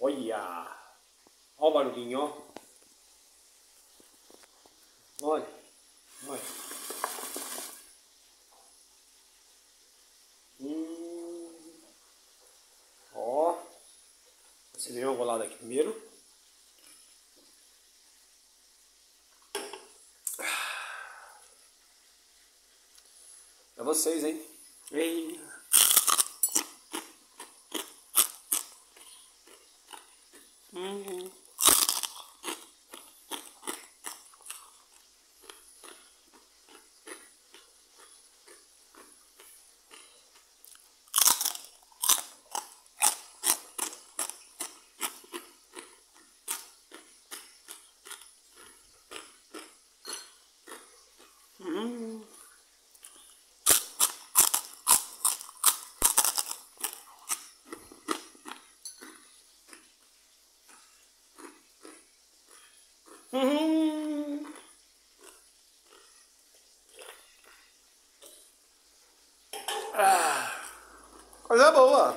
Olha! Olha o barulhinho, ó. Olha, olha. Ó. Você viu uma bolada aqui primeiro. Pra vocês, hein? Ei. Coisa boa.